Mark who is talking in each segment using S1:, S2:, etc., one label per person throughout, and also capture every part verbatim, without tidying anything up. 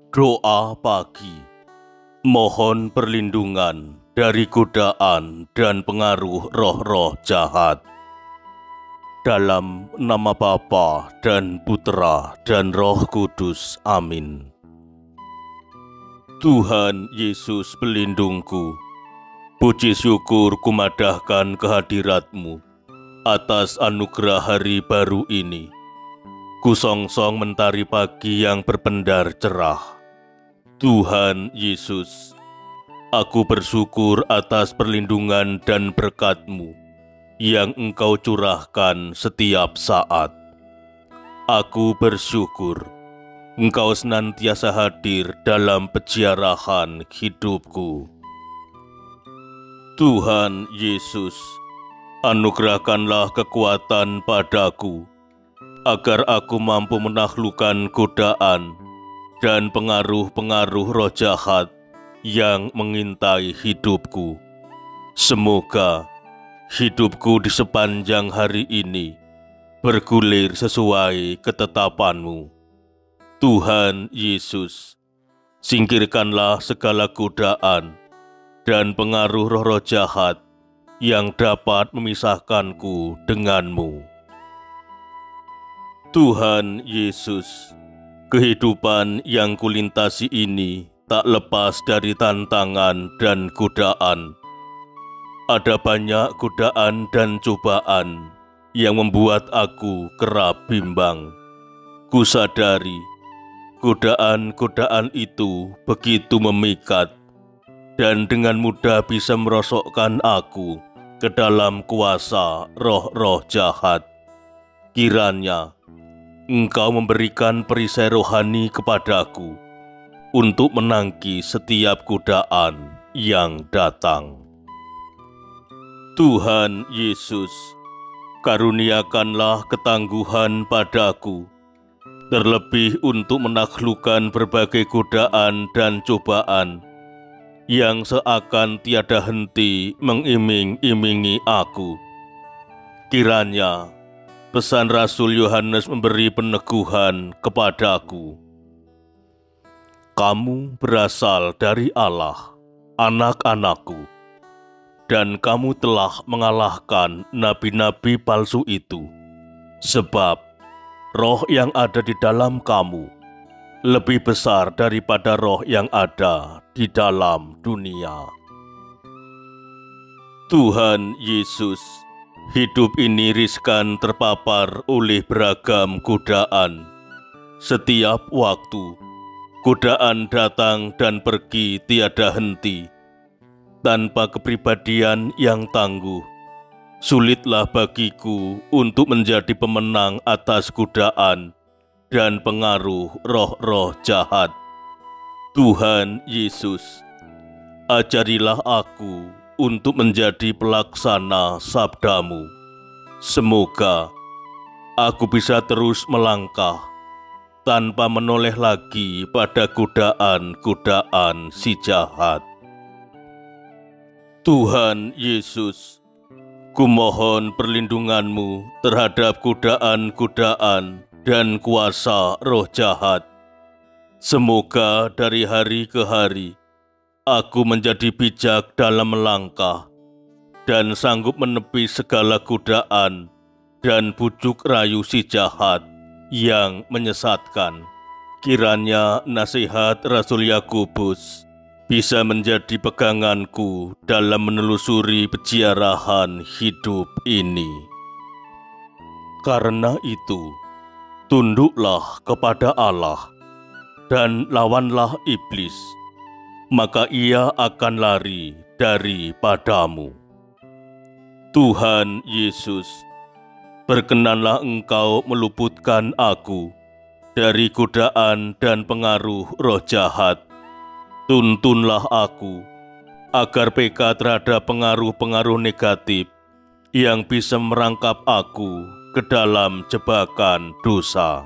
S1: Doa pagi. Mohon perlindungan dari godaan dan pengaruh roh-roh jahat. Dalam nama Bapa dan Putera dan Roh Kudus. Amin. Tuhan Yesus pelindungku, puji syukur kumadahkan kehadirat-Mu atas anugerah hari baru ini. Kusongsong mentari pagi yang berpendar cerah. Tuhan Yesus, aku bersyukur atas perlindungan dan berkat-Mu yang Engkau curahkan setiap saat. Aku bersyukur Engkau senantiasa hadir dalam peziarahan hidupku. Tuhan Yesus, anugerahkanlah kekuatan padaku, agar aku mampu menaklukkan godaan dan pengaruh-pengaruh roh jahat yang mengintai hidupku. Semoga hidupku di sepanjang hari ini bergulir sesuai ketetapan-Mu. Tuhan Yesus, singkirkanlah segala godaan dan pengaruh roh-roh jahat yang dapat memisahkanku denganmu. Tuhan Yesus, kehidupan yang kulintasi ini tak lepas dari tantangan dan godaan. Ada banyak godaan dan cobaan yang membuat aku kerap bimbang. Kusadari godaan-godaan itu begitu memikat dan dengan mudah bisa merosokkan aku ke dalam kuasa roh-roh jahat. Kiranya Engkau memberikan perisai rohani kepadaku untuk menangkis setiap godaan yang datang. Tuhan Yesus, karuniakanlah ketangguhan padaku, terlebih untuk menaklukkan berbagai godaan dan cobaan yang seakan tiada henti mengiming-imingi aku. Kiranya pesan Rasul Yohanes memberi peneguhan kepadaku. Kamu berasal dari Allah, anak-anakku, dan kamu telah mengalahkan nabi-nabi palsu itu, sebab roh yang ada di dalam kamu lebih besar daripada roh yang ada di dalam dunia. Tuhan Yesus, hidup ini riskan terpapar oleh beragam godaan. Setiap waktu, godaan datang dan pergi tiada henti. Tanpa kepribadian yang tangguh, sulitlah bagiku untuk menjadi pemenang atas godaan dan pengaruh roh-roh jahat. Tuhan Yesus, ajarilah aku untuk menjadi pelaksana sabda-Mu. Semoga aku bisa terus melangkah tanpa menoleh lagi pada godaan-godaan si jahat. Tuhan Yesus, kumohon perlindungan-Mu terhadap godaan-godaan dan kuasa roh jahat. Semoga dari hari ke hari aku menjadi bijak dalam melangkah dan sanggup menepis segala godaan dan bujuk rayu si jahat yang menyesatkan. Kiranya nasihat Rasul Yakobus bisa menjadi peganganku dalam menelusuri peziarahan hidup ini. Karena itu, tunduklah kepada Allah dan lawanlah iblis, maka ia akan lari daripadamu. Tuhan Yesus, berkenanlah Engkau meluputkan aku dari godaan dan pengaruh roh jahat. Tuntunlah aku agar peka terhadap pengaruh-pengaruh negatif yang bisa merangkap aku ke dalam jebakan dosa.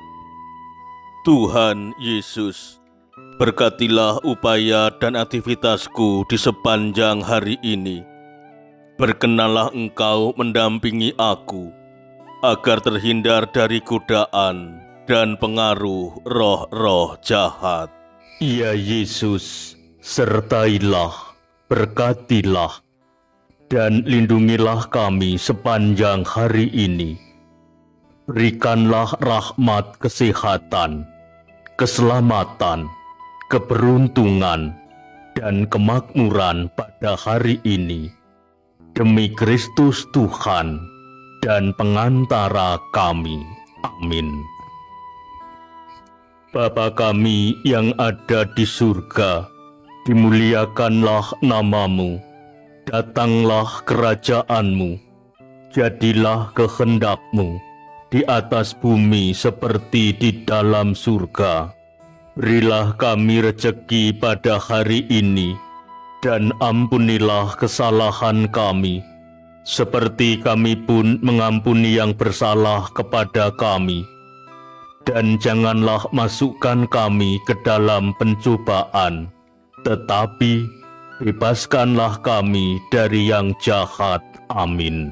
S1: Tuhan Yesus, berkatilah upaya dan aktivitasku di sepanjang hari ini. Berkenanlah Engkau mendampingi aku agar terhindar dari godaan dan pengaruh roh-roh jahat. Ya Yesus, sertailah, berkatilah, dan lindungilah kami sepanjang hari ini. Berikanlah rahmat kesehatan, keselamatan, keberuntungan, dan kemakmuran pada hari ini. Demi Kristus Tuhan dan pengantara kami. Amin. Bapa kami yang ada di surga, dimuliakanlah namamu, datanglah kerajaanmu, jadilah kehendakmu di atas bumi seperti di dalam surga. Berilah kami rejeki pada hari ini, dan ampunilah kesalahan kami, seperti kami pun mengampuni yang bersalah kepada kami. Dan janganlah masukkan kami ke dalam pencobaan, tetapi bebaskanlah kami dari yang jahat. Amin.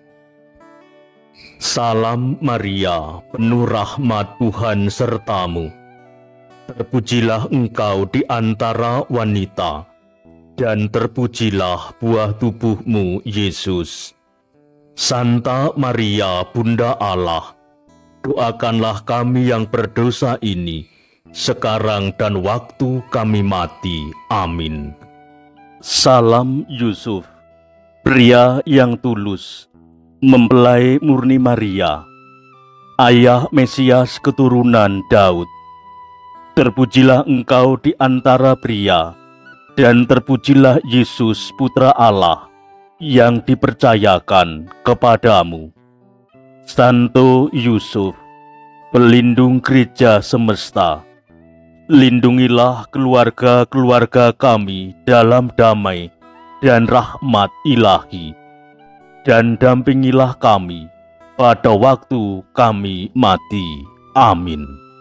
S1: Salam Maria, penuh rahmat, Tuhan sertamu. Terpujilah engkau di antara wanita, dan terpujilah buah tubuhmu, Yesus. Santa Maria, Bunda Allah, doakanlah kami yang berdosa ini, sekarang dan waktu kami mati. Amin. Salam Yusuf, pria yang tulus, mempelai murni Maria, ayah Mesias keturunan Daud. Terpujilah engkau di antara pria, dan terpujilah Yesus Putra Allah yang dipercayakan kepadamu. Santo Yusuf, pelindung gereja semesta, lindungilah keluarga-keluarga kami dalam damai dan rahmat ilahi, dan dampingilah kami pada waktu kami mati. Amin.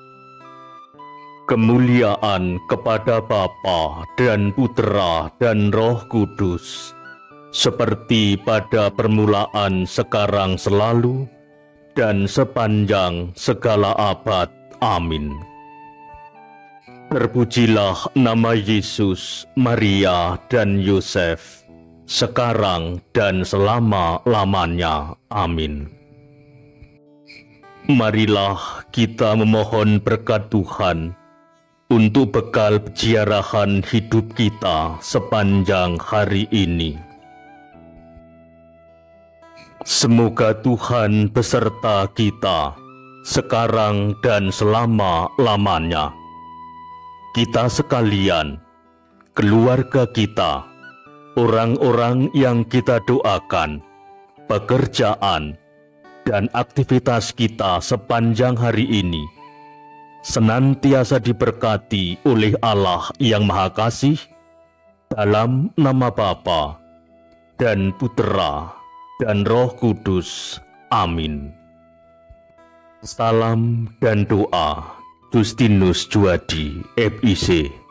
S1: Kemuliaan kepada Bapa dan Putera dan Roh Kudus, seperti pada permulaan, sekarang, selalu, dan sepanjang segala abad. Amin. Terpujilah nama Yesus, Maria, dan Yosef, sekarang dan selama-lamanya. Amin. Marilah kita memohon berkat Tuhan untuk bekal peziarahan hidup kita sepanjang hari ini. Semoga Tuhan beserta kita sekarang dan selama-lamanya. Kita sekalian, keluarga kita, orang-orang yang kita doakan, pekerjaan, dan aktivitas kita sepanjang hari ini, senantiasa diberkati oleh Allah yang Maha Kasih, dalam nama Bapa dan Putera dan Roh Kudus. Amin. Salam dan doa, Justinus Juadi, F I C.